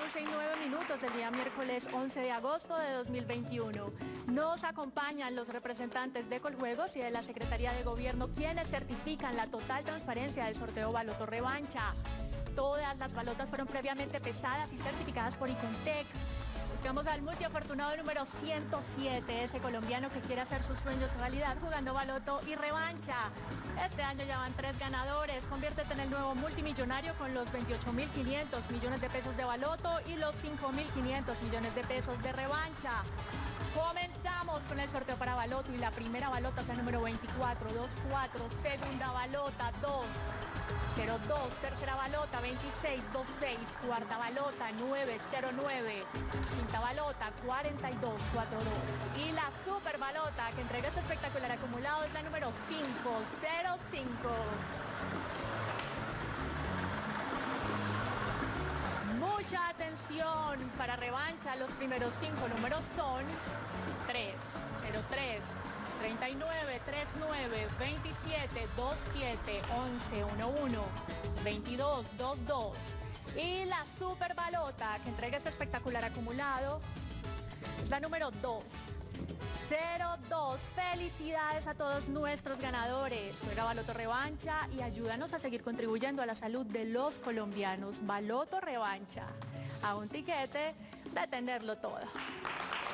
11:09 del día miércoles 11 de agosto de 2021. Nos acompañan los representantes de Coljuegos y de la Secretaría de Gobierno, quienes certifican la total transparencia del sorteo Baloto Revancha. Todas las balotas fueron previamente pesadas y certificadas por Icontec. Buscamos al multiafortunado número 107, ese colombiano que quiere hacer sus sueños realidad jugando Baloto y Revancha. Este año ya van 3 ganadores. Conviértete en el nuevo multimillonario con los 28.500 millones de pesos de Baloto y los 5.500 millones de pesos de Revancha. Comenzamos con el sorteo para Baloto y la primera balota es la número 2424, segunda balota 202, tercera balota 2626, cuarta balota 909, quinta balota 4242 y la super balota que entrega este espectacular acumulado es la número 505. Mucha atención para Revancha, los primeros 5 números son 303, 39, 39, 27, 27, 11, 11, 22, 22. Y la super balota que entrega ese espectacular acumulado es la número 202. Felicidades a todos nuestros ganadores. Juega Baloto Revancha y ayúdanos a seguir contribuyendo a la salud de los colombianos. Baloto Revancha, a un tiquete de tenerlo todo.